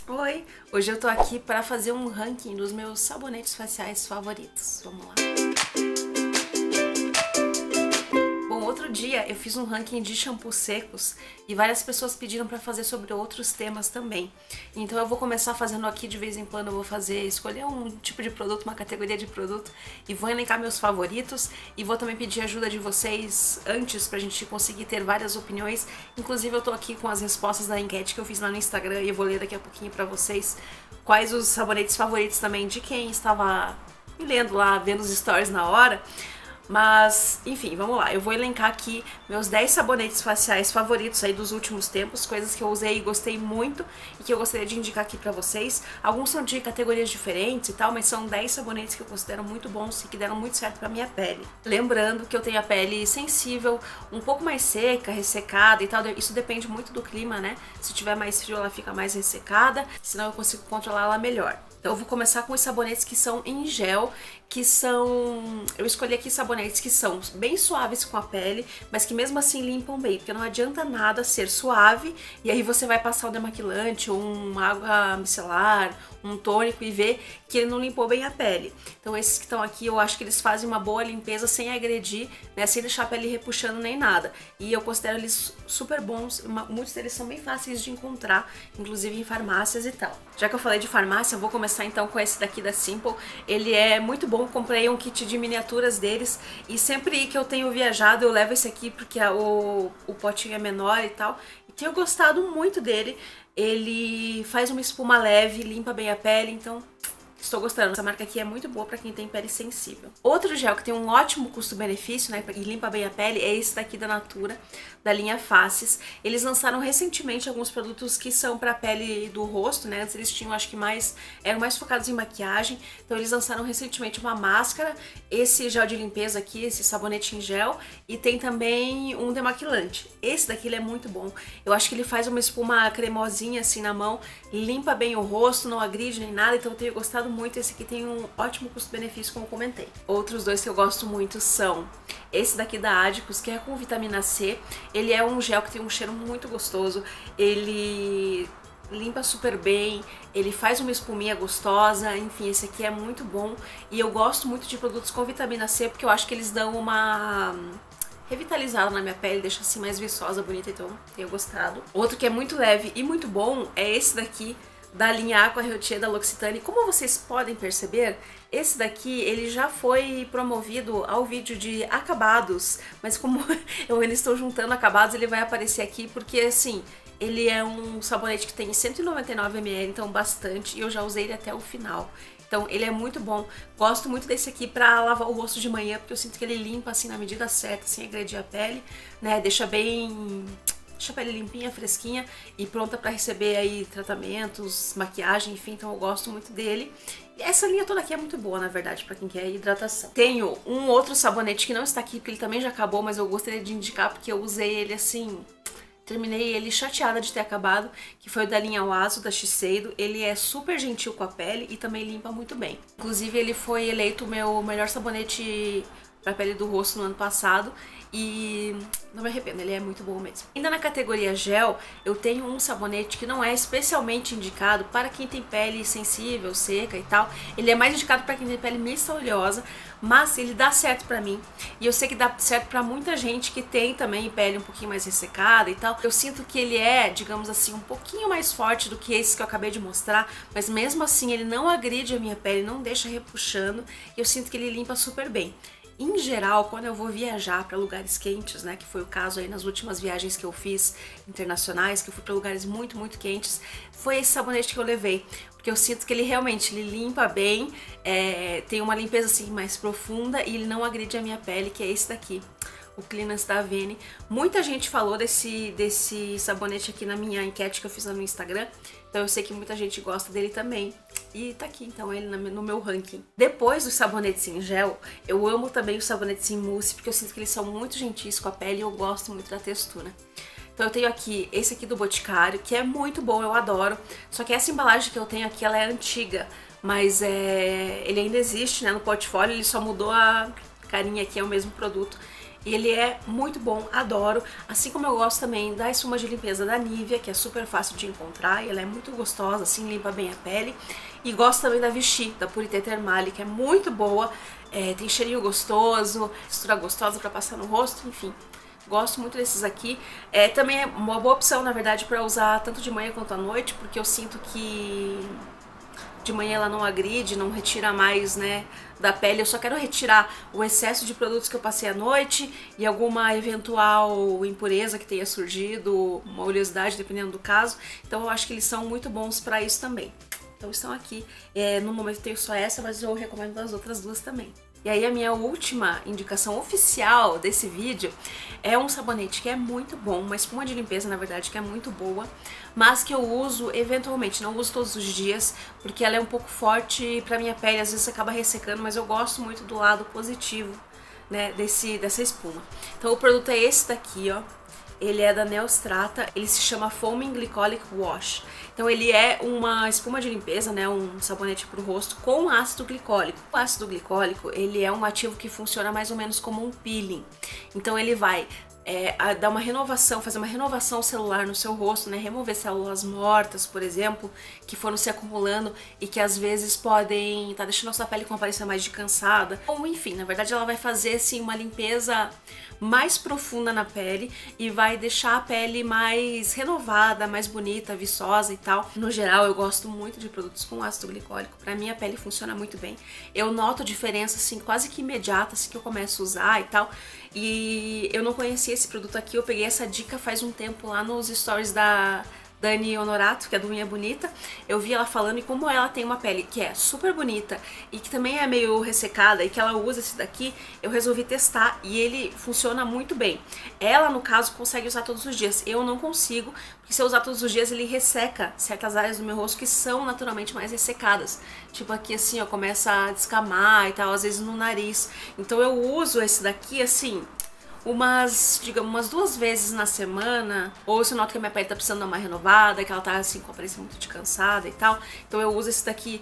Oi, hoje eu tô aqui para fazer um ranking dos meus sabonetes faciais favoritos. Vamos lá. Bom, outro dia eu fiz um ranking de shampoos secos e várias pessoas pediram para fazer sobre outros temas também. Então eu vou começar fazendo aqui de vez em quando, eu vou escolher um tipo de produto, uma categoria de produto e vou elencar meus favoritos e vou também pedir ajuda de vocês antes pra gente conseguir ter várias opiniões. Inclusive eu tô aqui com as respostas da enquete que eu fiz lá no Instagram e eu vou ler daqui a pouquinho pra vocês quais os sabonetes favoritos também de quem estava me lendo lá, vendo os stories na hora. Mas, enfim, vamos lá. Eu vou elencar aqui meus 10 sabonetes faciais favoritos aí dos últimos tempos, coisas que eu usei e gostei muito e que eu gostaria de indicar aqui pra vocês. Alguns são de categorias diferentes e tal, mas são 10 sabonetes que eu considero muito bons e que deram muito certo pra minha pele. Lembrando que eu tenho a pele sensível, um pouco mais seca, ressecada e tal. Isso depende muito do clima, né? Se tiver mais frio, ela fica mais ressecada, senão eu consigo controlar ela melhor. Então eu vou começar com os sabonetes que são em gel, que são... Eu escolhi aqui sabonetes que são bem suaves com a pele, mas que mesmo assim limpam bem, porque não adianta nada ser suave e aí você vai passar um demaquilante ou uma água micelar, um tônico e ver que ele não limpou bem a pele. Então esses que estão aqui, eu acho que eles fazem uma boa limpeza sem agredir, né, sem deixar a pele repuxando nem nada. E eu considero eles super bons, muitos deles são bem fáceis de encontrar, inclusive em farmácias e tal. Já que eu falei de farmácia, eu vou começar então com esse daqui da Simple. Ele é muito bom, comprei um kit de miniaturas deles e sempre que eu tenho viajado eu levo esse aqui porque o potinho é menor e tal. E tenho gostado muito dele. Ele faz uma espuma leve, limpa bem a pele, então estou gostando. Essa marca aqui é muito boa pra quem tem pele sensível. Outro gel que tem um ótimo custo-benefício, né, e limpa bem a pele, é esse daqui da Natura, da linha Faces. Eles lançaram recentemente alguns produtos que são pra pele do rosto, né, antes eles tinham, acho que eram mais focados em maquiagem, então eles lançaram recentemente uma máscara, esse gel de limpeza aqui, esse sabonete em gel, e tem também um demaquilante. Esse daqui ele é muito bom, eu acho que ele faz uma espuma cremosinha assim na mão, limpa bem o rosto, não agride nem nada, então eu tenho gostado muito. Esse aqui tem um ótimo custo-benefício, como eu comentei. Outros dois que eu gosto muito são esse daqui da Adicus, que é com vitamina C. Ele é um gel que tem um cheiro muito gostoso, ele limpa super bem, ele faz uma espuminha gostosa, enfim, esse aqui é muito bom. E eu gosto muito de produtos com vitamina C, porque eu acho que eles dão uma revitalizada na minha pele, deixa assim mais viçosa, bonita, então tenho gostado. Outro que é muito leve e muito bom é esse daqui, da linha Aqua Reutier da L'Occitane. Como vocês podem perceber, esse daqui ele já foi promovido ao vídeo de acabados, mas como eu ainda estou juntando acabados, ele vai aparecer aqui porque assim, ele é um sabonete que tem 199 ml, então bastante, e eu já usei ele até o final. Então ele é muito bom, gosto muito desse aqui pra lavar o rosto de manhã, porque eu sinto que ele limpa assim na medida certa, sem agredir a pele, né, deixa a pele limpinha, fresquinha e pronta pra receber aí tratamentos, maquiagem, enfim, então eu gosto muito dele. E essa linha toda aqui é muito boa, na verdade, pra quem quer hidratação. Tenho um outro sabonete que não está aqui, porque ele também já acabou, mas eu gostaria de indicar porque eu usei ele assim... Terminei ele chateada de ter acabado, que foi o da linha Oaso, da Shiseido. Ele é super gentil com a pele e também limpa muito bem. Inclusive ele foi eleito o meu melhor sabonete pra pele do rosto no ano passado e não me arrependo, ele é muito bom mesmo. Ainda na categoria gel, eu tenho um sabonete que não é especialmente indicado para quem tem pele sensível, seca e tal. Ele é mais indicado para quem tem pele mista oleosa, mas ele dá certo pra mim. E eu sei que dá certo pra muita gente que tem também pele um pouquinho mais ressecada e tal. Eu sinto que ele é, digamos assim, um pouquinho mais forte do que esse que eu acabei de mostrar, mas mesmo assim ele não agride a minha pele, não deixa repuxando, e eu sinto que ele limpa super bem. Em geral, quando eu vou viajar para lugares quentes, né, que foi o caso aí nas últimas viagens que eu fiz internacionais, que eu fui para lugares muito, muito quentes, foi esse sabonete que eu levei, porque eu sinto que ele realmente limpa bem, tem uma limpeza assim mais profunda e ele não agride a minha pele, que é esse daqui, o Cleanance da Avene. Muita gente falou desse sabonete aqui na minha enquete que eu fiz lá no Instagram, então eu sei que muita gente gosta dele também. E tá aqui então ele no meu ranking. Depois dos sabonetes em gel, eu amo também os sabonetes em mousse, porque eu sinto que eles são muito gentis com a pele e eu gosto muito da textura. Então eu tenho aqui esse aqui do Boticário, que é muito bom, eu adoro. Só que essa embalagem que eu tenho aqui, ela é antiga, mas ele ainda existe, né, no portfólio, ele só mudou a carinha aqui, é o mesmo produto. Ele é muito bom, adoro. Assim como eu gosto também da espuma de limpeza da Nivea, que é super fácil de encontrar e ela é muito gostosa, assim, limpa bem a pele. E gosto também da Vichy, da Purité Thermale, que é muito boa, tem cheirinho gostoso, textura gostosa pra passar no rosto, enfim. Gosto muito desses aqui. Também é uma boa opção, na verdade, pra usar tanto de manhã quanto à noite, porque eu sinto que de manhã ela não agride, não retira mais, né, da pele. Eu só quero retirar o excesso de produtos que eu passei à noite e alguma eventual impureza que tenha surgido, uma oleosidade, dependendo do caso. Então eu acho que eles são muito bons pra isso também. Então estão aqui. No momento eu tenho só essa, mas eu recomendo as outras duas também. E aí a minha última indicação oficial desse vídeo é um sabonete que é muito bom, uma espuma de limpeza, na verdade, que é muito boa, mas que eu uso eventualmente, não uso todos os dias, porque ela é um pouco forte pra minha pele, às vezes acaba ressecando, mas eu gosto muito do lado positivo, né, dessa espuma. Então o produto é esse daqui, ó. Ele é da Neostrata, ele se chama Foaming Glycolic Wash. Então ele é uma espuma de limpeza, né, um sabonete para o rosto com ácido glicólico. O ácido glicólico, ele é um ativo que funciona mais ou menos como um peeling. Então ele vai dar uma renovação, fazer uma renovação celular no seu rosto, né, remover células mortas, por exemplo, que foram se acumulando e que às vezes podem estar deixando a sua pele com aparência mais de cansada. Ou enfim, na verdade ela vai fazer assim uma limpeza mais profunda na pele e vai deixar a pele mais renovada, mais bonita, viçosa e tal. No geral, eu gosto muito de produtos com ácido glicólico. Pra mim, a pele funciona muito bem. Eu noto diferença, assim, quase que imediata, assim, que eu começo a usar e tal. E eu não conhecia esse produto aqui, eu peguei essa dica faz um tempo lá nos stories da Dani Honorato, que é do Unha Bonita. Eu vi ela falando e como ela tem uma pele que é super bonita e que também é meio ressecada e que ela usa esse daqui, eu resolvi testar e ele funciona muito bem. Ela, no caso, consegue usar todos os dias. Eu não consigo, porque se eu usar todos os dias ele resseca certas áreas do meu rosto que são naturalmente mais ressecadas. Tipo aqui assim, ó, começa a descamar e tal, às vezes no nariz. Então eu uso esse daqui assim digamos, umas 2 vezes na semana, ou se eu noto que a minha pele tá precisando dar uma renovada, que ela tá assim com a aparência muito de cansada e tal, então eu uso esse daqui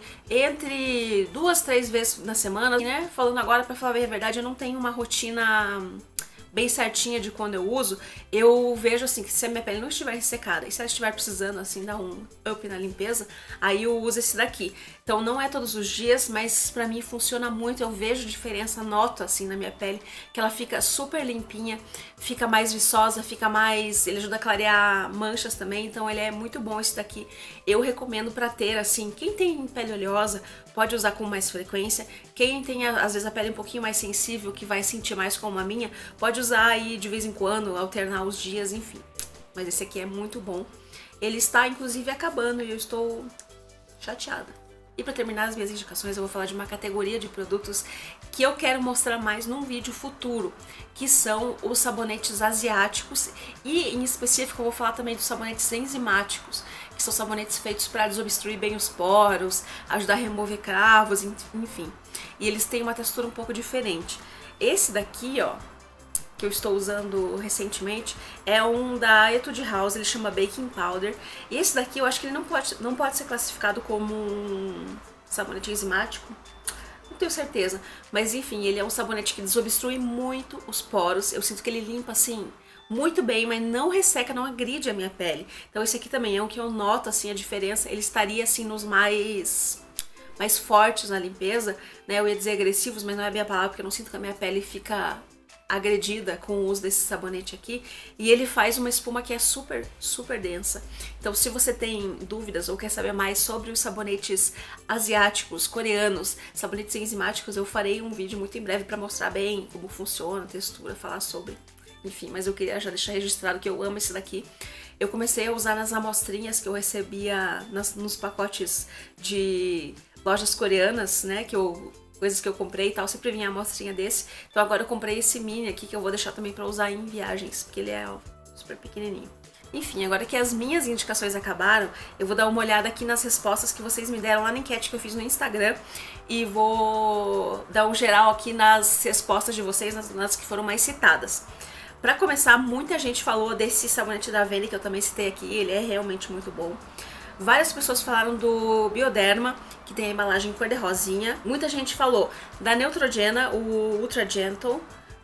entre 2, 3 vezes na semana, né? Falando agora, pra falar a verdade, eu não tenho uma rotina bem certinha de quando eu uso. Eu vejo assim que se a minha pele não estiver ressecada e se ela estiver precisando assim dar um up na limpeza, aí eu uso esse daqui. Então não é todos os dias, mas pra mim funciona muito, eu vejo diferença, noto assim na minha pele que ela fica super limpinha, fica mais viçosa, fica mais, ele ajuda a clarear manchas também, então ele é muito bom esse daqui. Eu recomendo pra ter assim, quem tem pele oleosa pode usar com mais frequência, quem tem às vezes a pele um pouquinho mais sensível, que vai sentir mais como a minha, pode usar aí de vez em quando, alternar os dias, enfim. Mas esse aqui é muito bom. Ele está inclusive acabando e eu estou chateada. E para terminar as minhas indicações, eu vou falar de uma categoria de produtos que eu quero mostrar mais num vídeo futuro, que são os sabonetes asiáticos e, em específico, eu vou falar também dos sabonetes enzimáticos, que são sabonetes feitos para desobstruir bem os poros, ajudar a remover cravos, enfim. E eles têm uma textura um pouco diferente. Esse daqui, ó, que eu estou usando recentemente, é um da Etude House, ele chama Baking Powder. E esse daqui eu acho que ele não pode ser classificado como um sabonete enzimático, não tenho certeza, mas enfim, ele é um sabonete que desobstrui muito os poros. Eu sinto que ele limpa assim muito bem, mas não resseca, não agride a minha pele. Então esse aqui também é um que eu noto assim a diferença, ele estaria assim nos mais fortes na limpeza, né? Eu ia dizer agressivos, mas não é a minha palavra, porque eu não sinto que a minha pele fica agredida com o uso desse sabonete aqui, e ele faz uma espuma que é super, super densa. Então se você tem dúvidas ou quer saber mais sobre os sabonetes asiáticos, coreanos, sabonetes enzimáticos, eu farei um vídeo muito em breve para mostrar bem como funciona, a textura, falar sobre, enfim, mas eu queria já deixar registrado que eu amo esse daqui. Eu comecei a usar nas amostrinhas que eu recebia nos pacotes de lojas coreanas, né, coisas que eu comprei e tal, sempre vinha a amostrinha desse. Então agora eu comprei esse mini aqui que eu vou deixar também pra usar em viagens, porque ele é ó, super pequenininho. Enfim, agora que as minhas indicações acabaram, eu vou dar uma olhada aqui nas respostas que vocês me deram lá na enquete que eu fiz no Instagram e vou dar um geral aqui nas respostas de vocês, nas que foram mais citadas. Pra começar, muita gente falou desse sabonete da Avene, que eu também citei aqui, ele é realmente muito bom. Várias pessoas falaram do Bioderma, que tem a embalagem cor-de-rosinha. Muita gente falou da Neutrogena, o Ultra Gentle,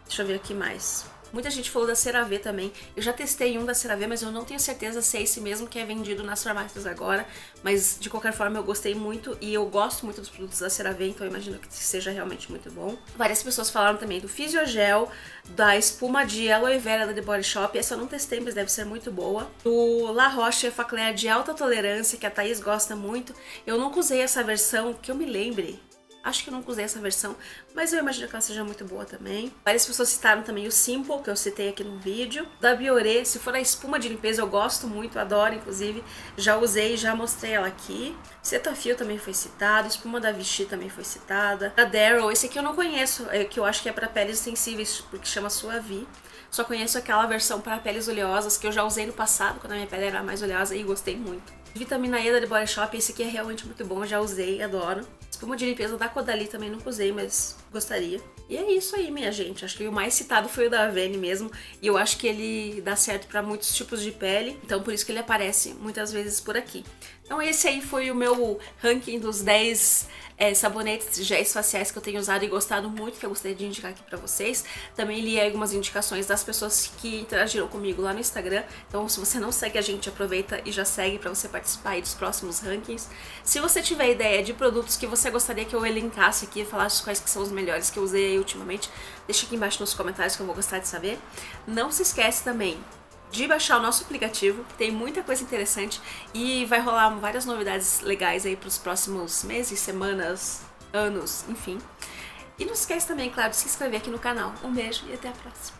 Deixa eu ver aqui mais. Muita gente falou da CeraVe também. Eu já testei um da CeraVe, mas eu não tenho certeza se é esse mesmo que é vendido nas farmácias agora. Mas, de qualquer forma, eu gostei muito e eu gosto muito dos produtos da CeraVe, então eu imagino que seja realmente muito bom. Várias pessoas falaram também do Fisiogel, da espuma de aloe vera da The Body Shop. Essa eu não testei, mas deve ser muito boa. Do La Roche-Posay de alta tolerância, que a Thaís gosta muito. Eu nunca usei essa versão, que eu me lembre. Acho que eu nunca usei essa versão, mas eu imagino que ela seja muito boa também. Várias pessoas citaram também o Simple, que eu citei aqui no vídeo. Da Bioré, se for a espuma de limpeza, eu gosto muito, adoro, inclusive. Já usei, já mostrei ela aqui. Cetaphil também foi citado, espuma da Vichy também foi citada. Da Darrow, esse aqui eu não conheço, que eu acho que é para peles sensíveis, porque chama Suavi. Só conheço aquela versão para peles oleosas que eu já usei no passado, quando a minha pele era mais oleosa, e gostei muito. Vitamina E da The Body Shop, esse aqui é realmente muito bom, já usei, adoro. Espuma de limpeza da Caudalie também nunca usei, mas gostaria. E é isso aí, minha gente. Acho que o mais citado foi o da Avene mesmo. E eu acho que ele dá certo para muitos tipos de pele. Então por isso que ele aparece muitas vezes por aqui. Então esse aí foi o meu ranking dos 10 sabonetes e géis faciais que eu tenho usado e gostado muito, que eu gostaria de indicar aqui pra vocês. Também li algumas indicações das pessoas que interagiram comigo lá no Instagram. Então se você não segue a gente, aproveita e já segue pra você participar aí dos próximos rankings. Se você tiver ideia de produtos que você gostaria que eu elencasse aqui e falasse quais que são os melhores que eu usei aí ultimamente, deixa aqui embaixo nos comentários que eu vou gostar de saber. Não se esquece também de baixar o nosso aplicativo, tem muita coisa interessante e vai rolar várias novidades legais aí para os próximos meses, semanas, anos, enfim. E não se esquece também, claro, de se inscrever aqui no canal. Um beijo e até a próxima!